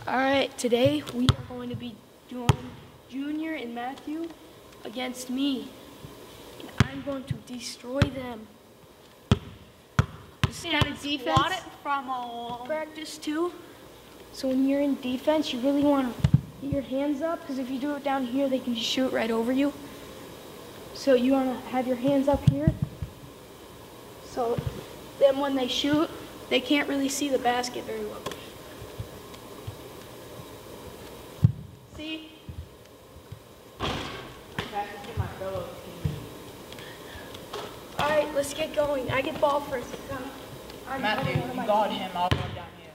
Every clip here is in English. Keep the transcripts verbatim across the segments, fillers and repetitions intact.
Alright, today we are going to be doing Junior and Matthew against me. And I'm going to destroy them. This kind of defense Squat it from a practice too. So when you're in defense, you really want to get your hands up, because if you do it down here, they can just shoot right over you. So you want to have your hands up here. So then when they shoot, they can't really see the basket very well. See? Alright, let's get going. I get ball first. I'm, Matthew, I'm you guard him, I'll go down here.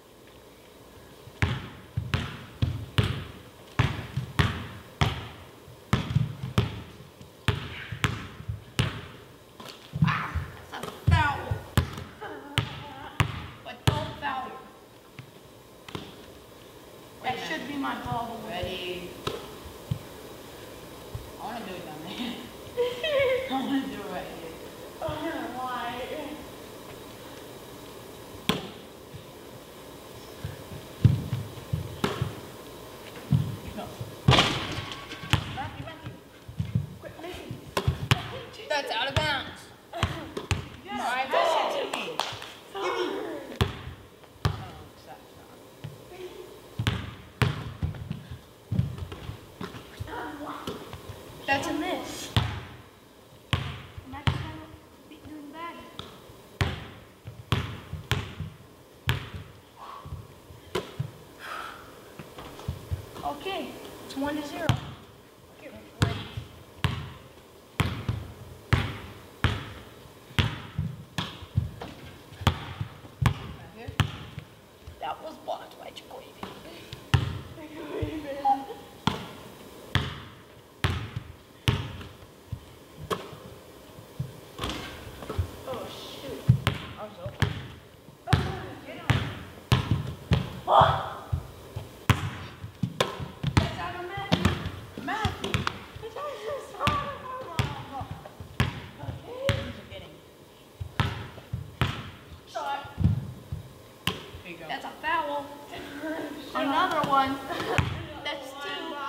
Ah, that's a foul. But don't foul. That should be my ball. Ready. I want to do it down there. I want to do it right here. Oh, why? No. Matthew, Matthew. Quit missing. That's out of bounds. Yes. All right, pass it to me. Give me. Oh, stop, stop. That's a miss. I'm actually kind of doing bad. Okay, it's one to zero. Okay, ready. That was blocked by Jacoby. Oh shoot! I was open. Get on. Oh! That's out of Matthew. Matthew. It's out of this. Oh, okay. These are getting shot. Here you go. That's a foul. Another one. That's two.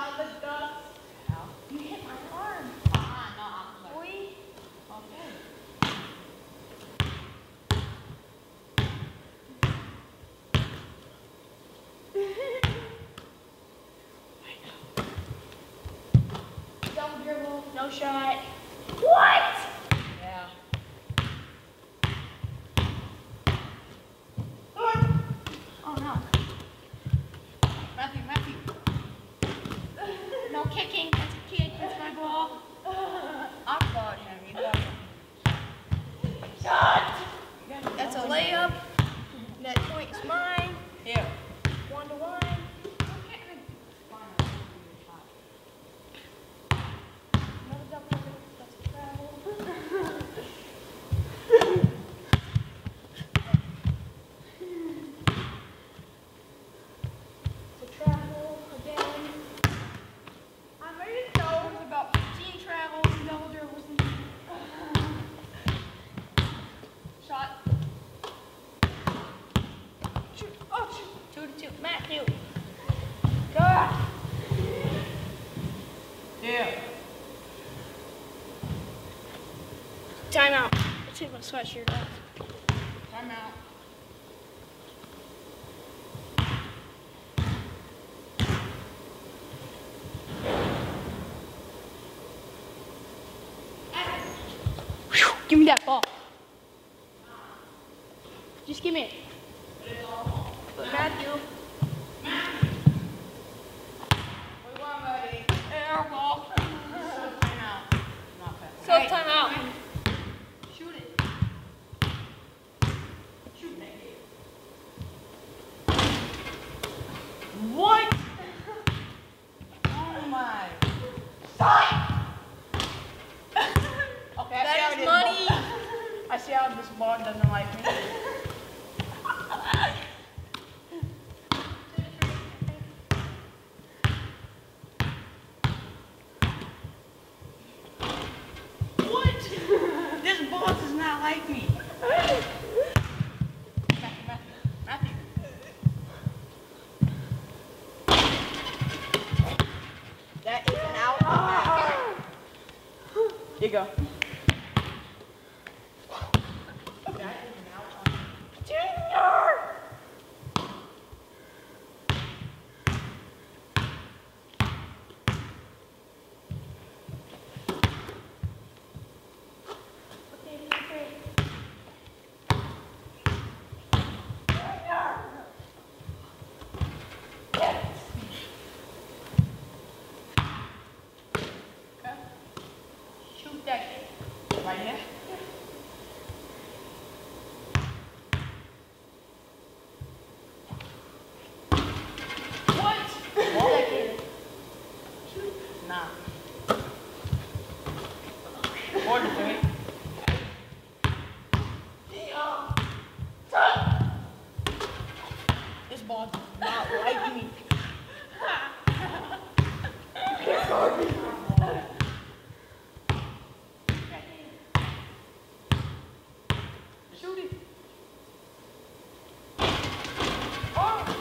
You hit my arm. Ah, no, I'm sorry. Okay. Double dribble, no shot. What? Yeah. Oh no. Matthew, Matthew. No kicking. That's a kick. That's my ball. I'll guard him. You guard him. Shot. That's a layup. That point's mine. Here. One to one. Another double dribble. That's a travel. It's a travel again. I'm ready to go. There's about fifteen travels and double dribbles. Shot. Shoot. Oh, shoot. Two to two. Matthew. Go. Yeah. Timeout. Let's take my sweatshirt off. Timeout. Give me that ball. Just give me it. Matthew. Matthew. We want buddy. Air ball. Timeout. So timeout. Shoot it. Shoot that game. What? Oh my. Stop! Okay, that is money. I see how this ball doesn't like me. What? This ball does not like me. Matthew, Matthew, Matthew. you go. Right here? What? What? Nah. Four to three. This ball does not like me. You can't guard me. Shoot it. Oh!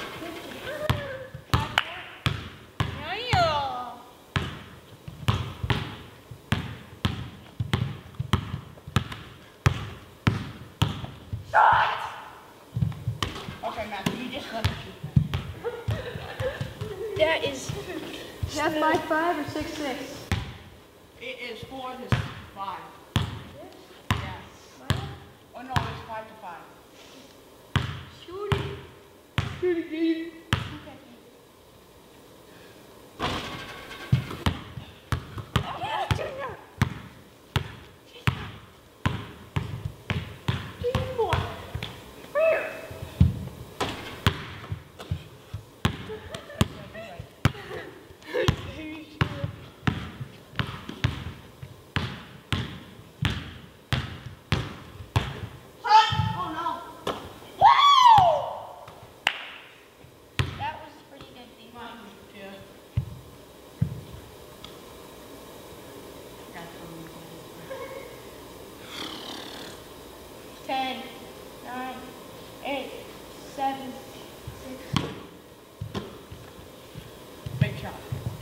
Shot! Okay, Matthew, you just let me shoot that. That is, is that five five or six six? It is four to five. Yeah. Oh no, it's five to five. Shoot it. Shoot it, dude. ten, nine, eight, seven, six. Big shot.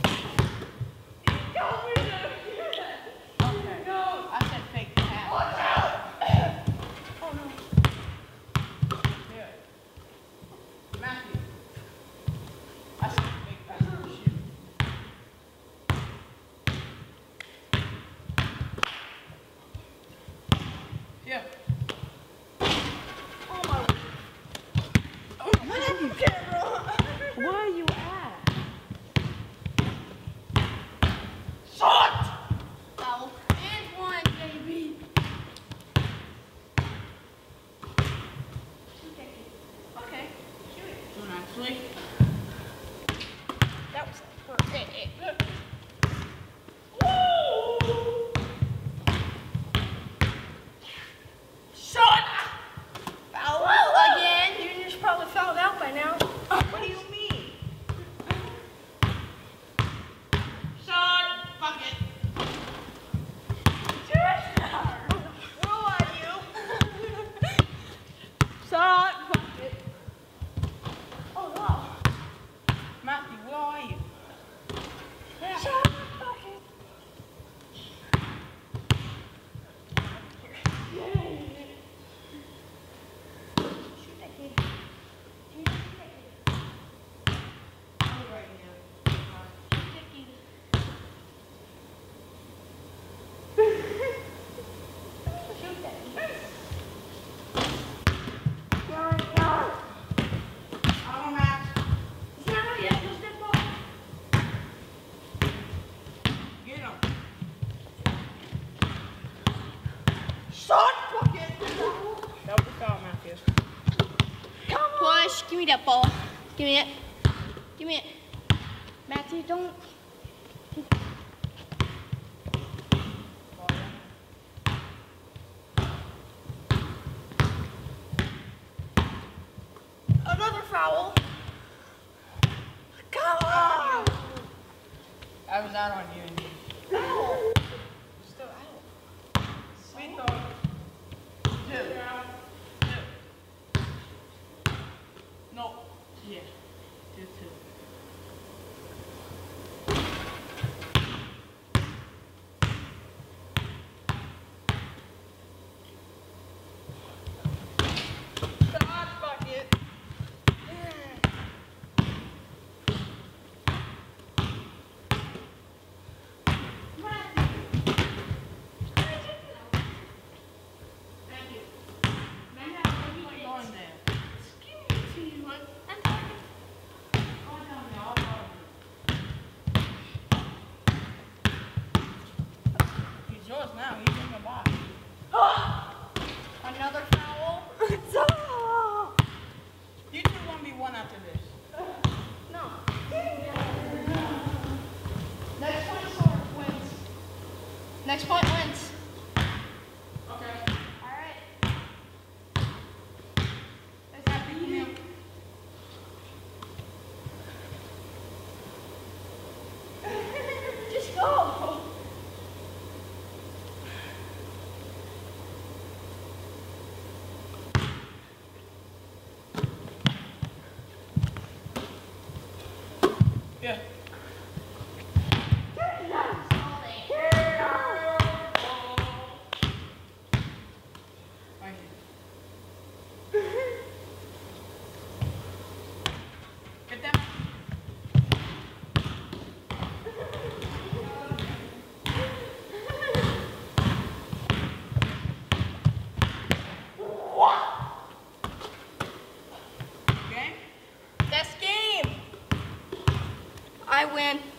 Okay. No. I said fake pass. Watch out! Oh no. Here. Matthew. I said fake pass. Shoot. Here. Where are you at? Shot! Foul. And one, baby. Okay. Shoot it. So nicely. That was perfect. Shot! Foul again. Junior's probably fouled out by now. What do you mean? Shot! Fuck it. Where are you? Shot! Fuck it. Oh, wow. Matthew, where are you? Yeah. Shut up, fuck it. Shoot that kid. Shoot that kid. I'm right here. Shoot that kid. Shoot that kid. Yar, yar. I'm a Max. It's not out yet. Just that ball. Get him. Shot! Fuck it. That was a foul, Matthew. Come on. Push. Give me that ball. Give me it. Give me it. Matthew, don't. Another foul. Come on. I was out on you. Foul. Still out. Sweet dog. Two. Two. No. Yeah. Two, two. I win.